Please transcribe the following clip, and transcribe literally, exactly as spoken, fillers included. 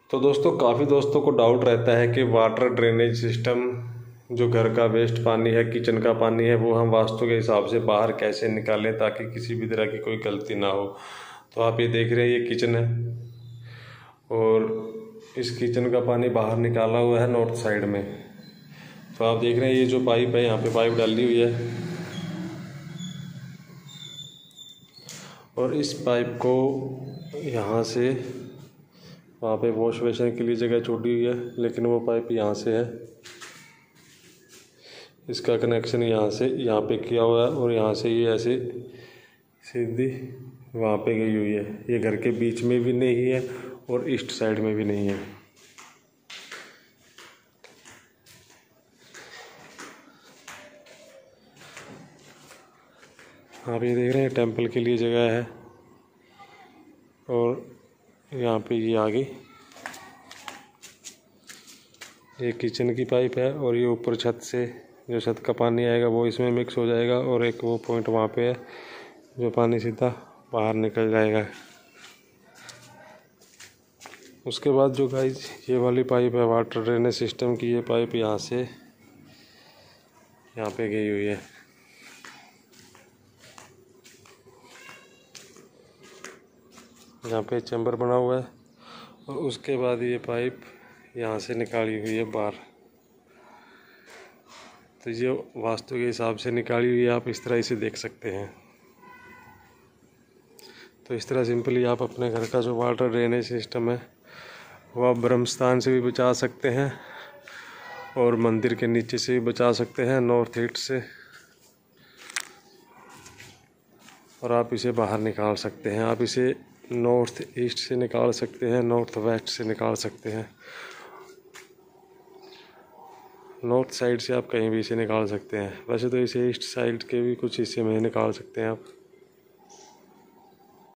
तो दोस्तों काफ़ी दोस्तों को डाउट रहता है कि वाटर ड्रेनेज सिस्टम, जो घर का वेस्ट पानी है, किचन का पानी है, वो हम वास्तु के हिसाब से बाहर कैसे निकालें ताकि किसी भी तरह की कोई गलती ना हो। तो आप ये देख रहे हैं, ये किचन है और इस किचन का पानी बाहर निकाला हुआ है नॉर्थ साइड में। तो आप देख रहे हैं ये जो पाइप है, यहाँ पे पाइप डाली हुई है और इस पाइप को यहाँ से वहाँ पे वॉश बेसिन के लिए जगह छोड़ी हुई है, लेकिन वो पाइप यहाँ से है, इसका कनेक्शन यहाँ से यहाँ पे किया हुआ है और यहाँ से ये ऐसे सीधी वहाँ पे गई हुई है। ये घर के बीच में भी नहीं है और ईस्ट साइड में भी नहीं है। आप ये देख रहे हैं टेंपल के लिए जगह है और यहाँ पे ये आगे ये किचन की पाइप है और ये ऊपर छत से जो छत का पानी आएगा वो इसमें मिक्स हो जाएगा और एक वो पॉइंट वहाँ पे है जो पानी सीधा बाहर निकल जाएगा। उसके बाद जो गाइस ये वाली पाइप है वाटर ड्रेनेज सिस्टम की, ये पाइप यहाँ से यहाँ पे गई हुई है। यहाँ पे चैम्बर बना हुआ है और उसके बाद ये पाइप यहाँ से निकाली हुई है बाहर। तो ये वास्तु के हिसाब से निकाली हुई है, आप इस तरह इसे देख सकते हैं। तो इस तरह सिंपली आप अपने घर का जो वाटर ड्रेनेज सिस्टम है वो आप ब्रह्म स्थान से भी बचा सकते हैं और मंदिर के नीचे से भी बचा सकते हैं, नॉर्थ ईस्ट से, और आप इसे बाहर निकाल सकते हैं। आप इसे नॉर्थ ईस्ट से निकाल सकते हैं, नॉर्थ वेस्ट से निकाल सकते हैं, नॉर्थ साइड से आप कहीं भी इसे निकाल सकते हैं। वैसे तो इसे ईस्ट साइड के भी कुछ हिस्से में निकाल सकते हैं आप।